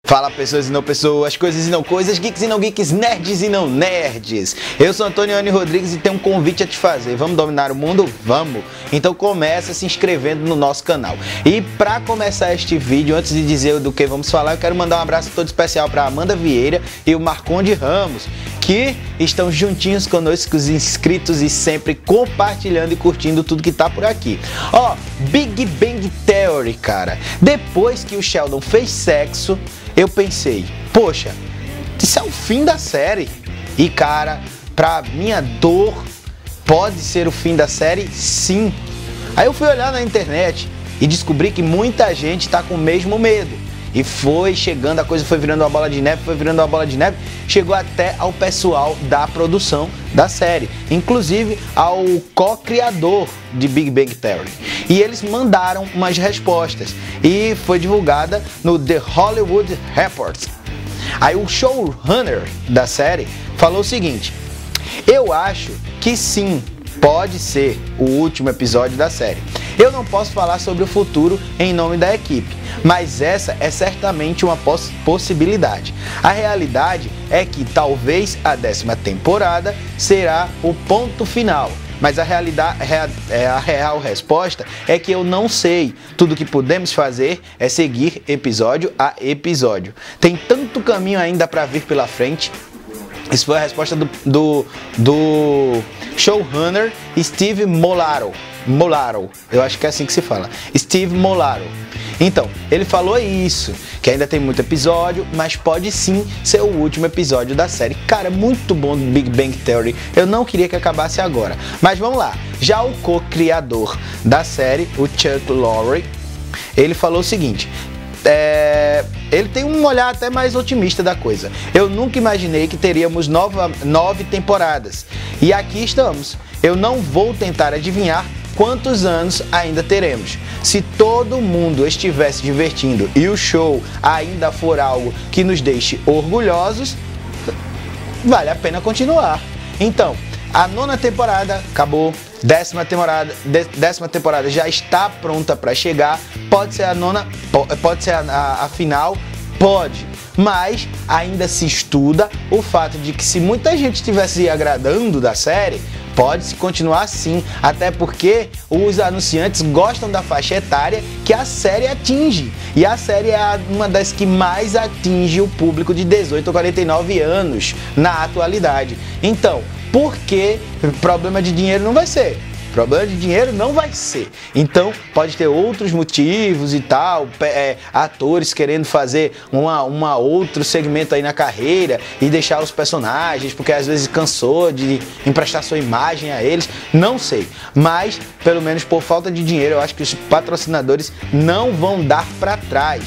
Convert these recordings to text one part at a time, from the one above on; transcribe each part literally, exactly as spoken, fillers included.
Fala pessoas e não pessoas, coisas e não coisas, geeks e não geeks, nerds e não nerds. Eu sou Antonioni Rodrigues e tenho um convite a te fazer. Vamos dominar o mundo? Vamos! Então começa se inscrevendo no nosso canal. E para começar este vídeo, antes de dizer do que vamos falar, eu quero mandar um abraço todo especial para Amanda Vieira e o Marconde Ramos, que estão juntinhos conosco, os inscritos e sempre compartilhando e curtindo tudo que tá por aqui. Ó, Big Bang Theory, cara. Depois que o Sheldon fez sexo, eu pensei, poxa, isso é o fim da série. E cara, pra minha dor, pode ser o fim da série? Sim. Aí eu fui olhar na internet e descobri que muita gente tá com o mesmo medo. E foi chegando, a coisa foi virando uma bola de neve, foi virando uma bola de neve, chegou até ao pessoal da produção da série, inclusive ao co-criador de Big Bang Theory. E eles mandaram umas respostas e foi divulgada no The Hollywood Reporter. Aí o showrunner da série falou o seguinte: eu acho que sim, pode ser o último episódio da série. Eu não posso falar sobre o futuro em nome da equipe, mas essa é certamente uma poss possibilidade. A realidade é que talvez a décima temporada será o ponto final, mas a, realidade, a real resposta é que eu não sei. Tudo que podemos fazer é seguir episódio a episódio. Tem tanto caminho ainda para vir pela frente. Isso foi a resposta do, do, do showrunner Steve Molaro. Molaro, eu acho que é assim que se fala, Steve Molaro. Então, ele falou isso, que ainda tem muito episódio, mas pode sim ser o último episódio da série. Cara, muito bom do Big Bang Theory, eu não queria que acabasse agora. Mas vamos lá, já o co-criador da série, o Chuck Lorre, ele falou o seguinte: É, ele tem um olhar até mais otimista da coisa. Eu nunca imaginei que teríamos nova, nove temporadas. E aqui estamos. Eu não vou tentar adivinhar quantos anos ainda teremos. Se todo mundo estiver se divertindo e o show ainda for algo que nos deixe orgulhosos, vale a pena continuar. Então, a nona temporada acabou. Décima temporada, décima temporada já está pronta para chegar. Pode ser a nona, pode ser a, a, a final, pode. Mas ainda se estuda o fato de que se muita gente estivesse agradando da série, pode-se continuar assim, até porque os anunciantes gostam da faixa etária que a série atinge. E a série é uma das que mais atinge o público de dezoito a quarenta e nove anos na atualidade. Então, por que problema de dinheiro não vai ser? Problema de dinheiro não vai ser. Então, pode ter outros motivos e tal, é, atores querendo fazer uma, uma outro segmento aí na carreira e deixar os personagens, porque às vezes cansou de emprestar sua imagem a eles, não sei. Mas, pelo menos por falta de dinheiro, eu acho que os patrocinadores não vão dar para trás.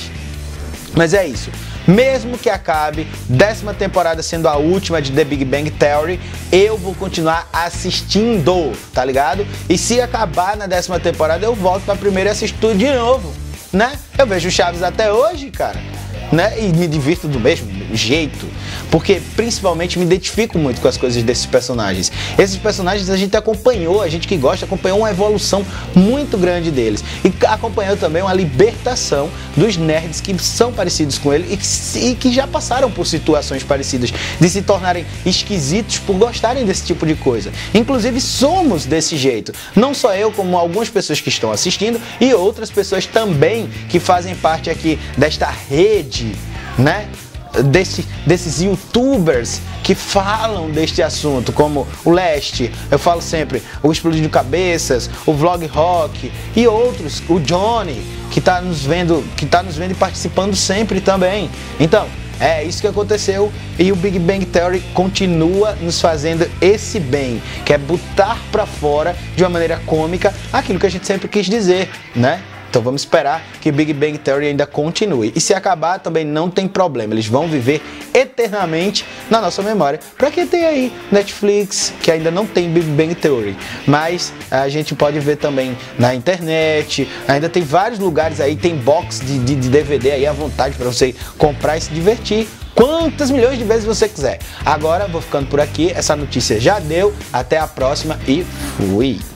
Mas é isso. Mesmo que acabe décima temporada sendo a última de The Big Bang Theory, eu vou continuar assistindo, tá ligado? E se acabar na décima temporada, eu volto pra primeira e assisto tudo de novo, né? Eu vejo Chaves até hoje, cara, né? E me divirto do mesmo jeito, porque principalmente me identifico muito com as coisas desses personagens. Esses personagens a gente acompanhou, a gente que gosta, acompanhou uma evolução muito grande deles e acompanhou também uma libertação dos nerds que são parecidos com ele e que, e que já passaram por situações parecidas, de se tornarem esquisitos por gostarem desse tipo de coisa. Inclusive somos desse jeito, não só eu, como algumas pessoas que estão assistindo e outras pessoas também que fazem parte aqui desta rede, né? Desse, desses youtubers que falam deste assunto, como o Leste, eu falo sempre, o Explodindo Cabeças, o Vlog Rock e outros, o Johnny, que está nos vendo, que tá nos vendo e participando sempre também. Então, é isso que aconteceu e o Big Bang Theory continua nos fazendo esse bem, que é botar pra fora de uma maneira cômica aquilo que a gente sempre quis dizer, né? Então vamos esperar que Big Bang Theory ainda continue. E se acabar também não tem problema, eles vão viver eternamente na nossa memória. Pra que tem aí Netflix, que ainda não tem Big Bang Theory, mas a gente pode ver também na internet, ainda tem vários lugares aí, tem box de, de, de D V D aí à vontade para você comprar e se divertir quantas milhões de vezes você quiser. Agora vou ficando por aqui, essa notícia já deu, até a próxima e fui!